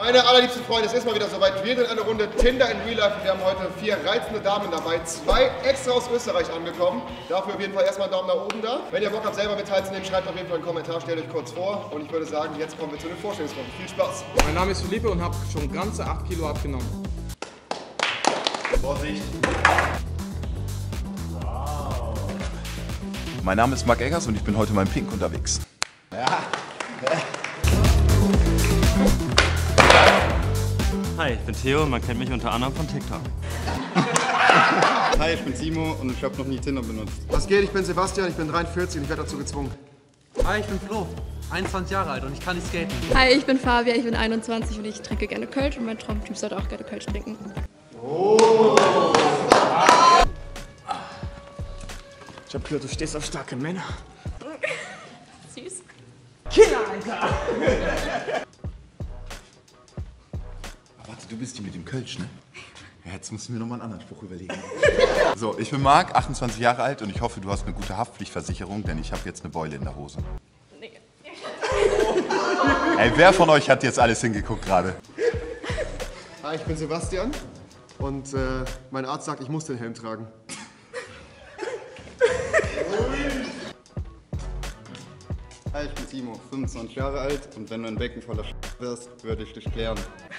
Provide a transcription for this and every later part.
Meine allerliebsten Freunde, es ist mal wieder soweit. Wir sind eine Runde Tinder in Real Life. Wir haben heute 4 reizende Damen dabei. 2 extra aus Österreich angekommen. Dafür auf jeden Fall erstmal einen Daumen nach oben da. Wenn ihr Bock habt, selber mit teilzunehmen, schreibt auf jeden Fall einen Kommentar, stellt euch kurz vor. Und ich würde sagen, jetzt kommen wir zu den Vorstellungsrunden. Viel Spaß. Mein Name ist Philippe und habe schon ganze 8 Kilo abgenommen. Vorsicht. Wow. Mein Name ist Marc Eggers und ich bin heute mal in Pink unterwegs. Ja. Hi, ich bin Theo und man kennt mich unter anderem von TikTok. Hi, ich bin Timo und ich habe noch nie Tinder benutzt. Was geht? Ich bin Sebastian, ich bin 43 und ich werde dazu gezwungen. Hi, ich bin Flo, 21 Jahre alt und ich kann nicht skaten. Hi, ich bin Fabia, ich bin 21 und ich trinke gerne Kölsch und mein Traumtyp sollte auch gerne Kölsch trinken. Oh. Ich hab gehört, du stehst auf starke Männer. Süß. Kinder, Alter! Warte, du bist die mit dem Kölsch, ne? Ja, jetzt müssen wir noch mal einen anderen Spruch überlegen. So, ich bin Marc, 28 Jahre alt und ich hoffe, du hast eine gute Haftpflichtversicherung, denn ich habe jetzt eine Beule in der Hose. Nee. Ey, wer von euch hat jetzt alles hingeguckt gerade? Hi, ich bin Sebastian und mein Arzt sagt, ich muss den Helm tragen. Hi, ich bin Timo, 25 Jahre alt und wenn du ein Becken voller wirst, würde ich dich klären.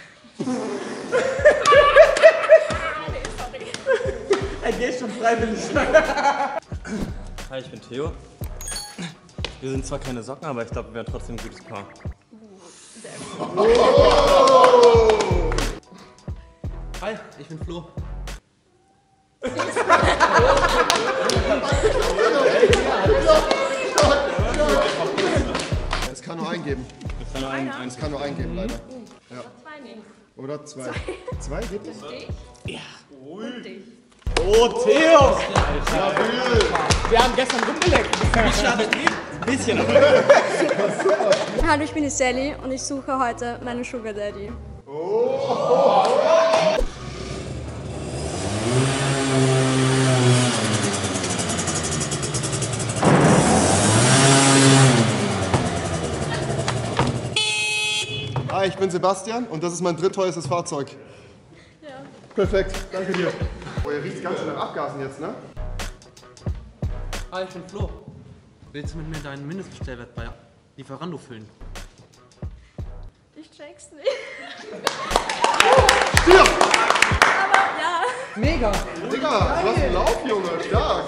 Er geht schon freiwillig. Hi, ich bin Theo. Wir sind zwar keine Socken, aber ich glaube, wir wären trotzdem ein gutes Paar. Hi, ich bin Flo. Es kann nur eingeben. Es kann nur eingeben, leider. Ja. Oder 2. 2 geht das? Ja. Und dich. Oh, Theo! Wir haben gestern rumgeleckt. Ein bisschen. Hallo, ich bin die Sally und ich suche heute meinen Sugar Daddy. Hi, ich bin Sebastian und das ist mein drittteuerstes Fahrzeug. Ja. Perfekt, danke dir. Oh, ihr riecht ganz schön nach Abgasen jetzt, ne? Hi, ich bin Flo. Willst du mit mir deinen Mindestbestellwert bei Lieferando füllen? Ich check's nicht. Stirb! Aber ja. Mega! Digga, du hast einen Lauf, Junge, stark!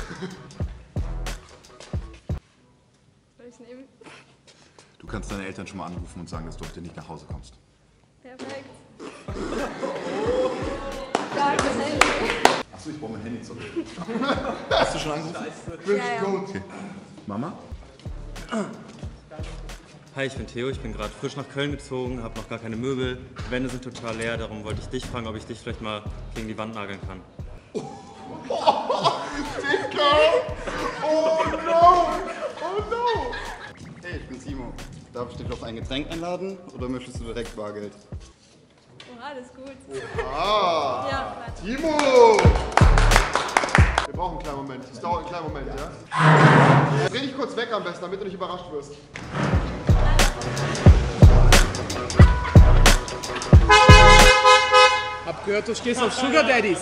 Soll ich's nehmen? Du kannst deine Eltern schon mal anrufen und sagen, dass du heute nicht nach Hause kommst. Perfekt. Danke, Sally. Achso, ich brauche mein Handy zurück. Hast du schon angerufen? Ja. Okay. Mama? Hi, ich bin Theo, ich bin gerade frisch nach Köln gezogen, habe noch gar keine Möbel. Die Wände sind total leer, darum wollte ich dich fragen, ob ich dich vielleicht mal gegen die Wand nageln kann. Dicker! Oh no! Oh no! Hey, ich bin Timo. Darf ich dich auf ein Getränk einladen oder möchtest du direkt Bargeld? Oh, alles gut. Ah! Ja, warte. Timo! Wir brauchen einen kleinen Moment. Es dauert einen kleinen Moment, ja? Dreh dich kurz weg am besten, damit du nicht überrascht wirst. Hab gehört, du stehst auf Sugar Daddies.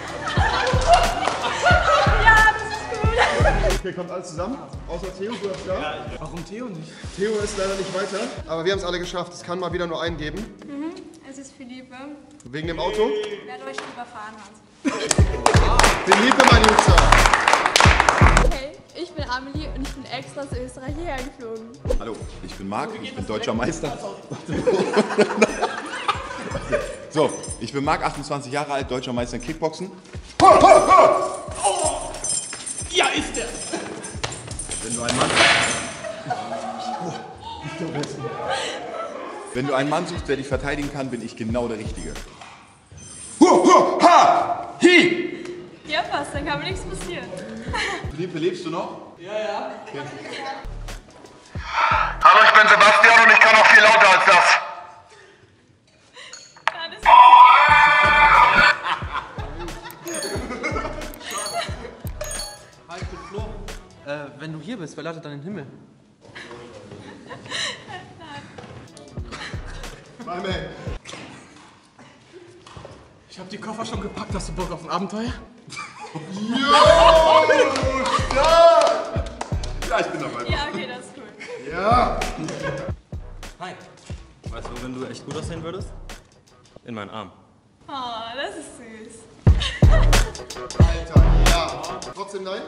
Ja, das ist gut. Okay, kommt alles zusammen? Außer Theo, du hast da? Warum Theo nicht? Theo ist leider nicht weiter, aber wir haben es alle geschafft. Es kann mal wieder nur einen geben. Es ist Philippe. Wegen dem Auto. Wer euch überfahren hat. Philippe, mein Jutzer. Hey, ich bin Amelie und ich bin extra aus Österreich hierher geflogen. Hallo, ich bin Marc und ich bin deutscher Meister. So, ich bin Marc, 28 Jahre alt, deutscher Meister in Kickboxen. Ja, ist der! Wenn du einen Mann suchst, der dich verteidigen kann, bin ich genau der Richtige. Ja, passt, dann kann mir nichts passieren. Philippe, lebst du noch? Hallo, ich bin Sebastian und ich kann auch viel lauter als das. Alles Hi, ich bin Flo. Wenn du hier bist, wer leitet dann den Himmel? Ich hab die Koffer schon gepackt. Hast du Bock auf ein Abenteuer? Ja, ich bin dabei. Ja, okay, das ist cool. Ja! Hi. Weißt du, wenn du echt gut aussehen würdest? In meinen Arm. Oh, das ist süß. Alter, ja. Trotzdem nein?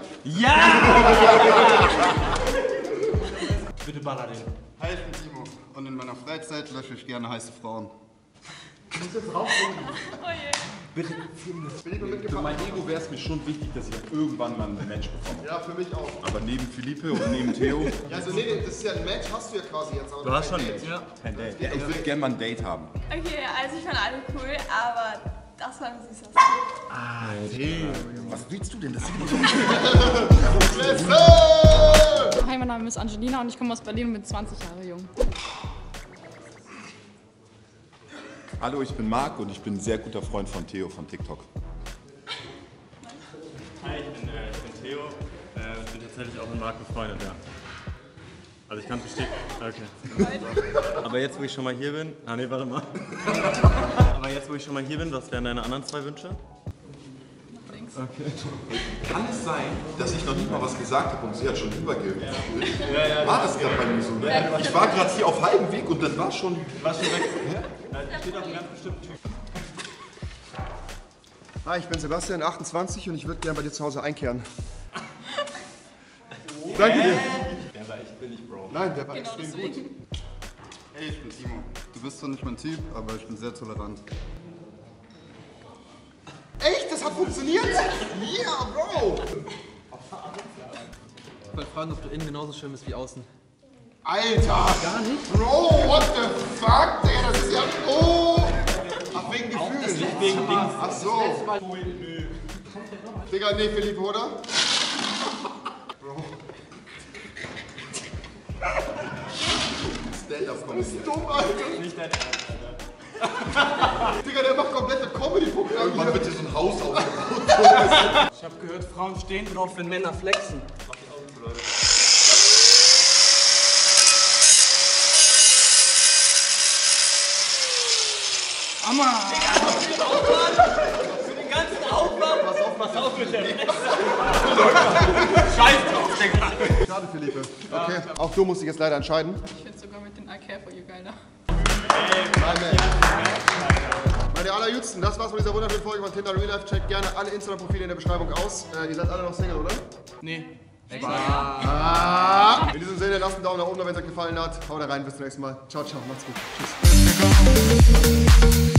Bitte baller den. Hi, ich bin Timo. Und in meiner Freizeit lösche ich gerne heiße Frauen. Oh je. Bitte. Für mein Ego wäre es mir schon wichtig, dass ich auch irgendwann mal einen Mensch bekomme. Ja, für mich auch. Aber neben Philippe und neben Theo. Ja, also nee, das ist ja ein Match, hast du ja quasi jetzt. Aber Du hast schon kein jetzt. Date. Kein Date. Ja, ich würde gerne mal ein Date haben. Okay, also ich fand alle cool, aber das war ein süßer. Was willst du denn? Das sieht immer so Hi, mein Name ist Angelina und ich komme aus Berlin und bin 20 Jahre jung. Hallo, ich bin Marc und ich bin ein sehr guter Freund von Theo von TikTok. Hi, ich bin Theo. Ich bin tatsächlich auch mit Marc befreundet, ja. Also ich kann bestätigen. Okay. Aber jetzt, wo ich schon mal hier bin. Ah nee, warte mal. Aber jetzt, wo ich schon mal hier bin, was wären deine anderen 2 Wünsche? Kann es sein, dass ich noch nicht mal was gesagt habe und sie hat schon übergeben? War das gerade bei mir so? Ne? Ich war gerade hier auf halbem Weg und dann war schon... Was schon weg? Da steht auch ein ganz bestimmter Typ. Hi, ich bin Sebastian, 28 und ich würde gerne bei dir zu Hause einkehren. Danke dir. Der war echt billig, Bro. Nein, der war extrem gut. Hey, ich bin Timo. Du bist zwar nicht mein Typ, aber ich bin sehr tolerant. Echt? Das hat funktioniert? Ja, Bro! Ich wollte fragen, ob du innen genauso schön bist wie außen. Alter! Gar nicht? Bro, what the fuck, Digga, das ist ja... Oh! Ach, wegen Gefühlen? Wegen Dings. Ach so. Digga, nee, Philippe, oder? Bro. Stand-up-Comedy. Dumm, Alter. Nicht dein Ernst. Digga, der macht komplette Comedy-Programme. Irgendwann wird hier so ein Haus aufgebaut. Ich hab gehört, Frauen stehen drauf, wenn Männer flexen. Mach die Augen zu, Leute. Für den ganzen Aufwand! Pass auf mit der Scheiß drauf, Digga! Schade, Philippe. Okay, auch du musst dich jetzt leider entscheiden. Ich finde sogar mit den I Care For You geiler. Meine allerjüngsten, das war's von dieser wunderschönen Folge von Tinder Real Life. Checkt gerne alle Instagram-Profile in der Beschreibung aus. Ihr seid alle noch Single, oder? Nee. In diesem Sinne, lasst einen Daumen nach oben, wenn es euch gefallen hat. Haut rein, bis zum nächsten Mal. Ciao, ciao, macht's gut. Tschüss.